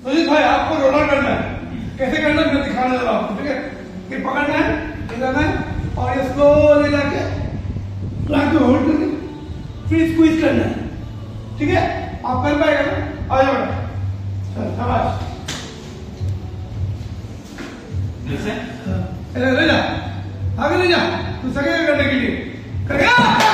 सुजीत भाई आपको रोलर करना है, कैसे करना है मैं दिखाने दे रहा हूँ, ठीक है। ये पकड़ना है, ये जाना है और ये स्लोली जाके होल्ड करके फिर स्क्वीज करना है, ठीक है। आप कर पाएगा ना, आ जाओ चल शाबाश। ले जा आगे ले जा, तू सकेगा करने के लिए, करेगा।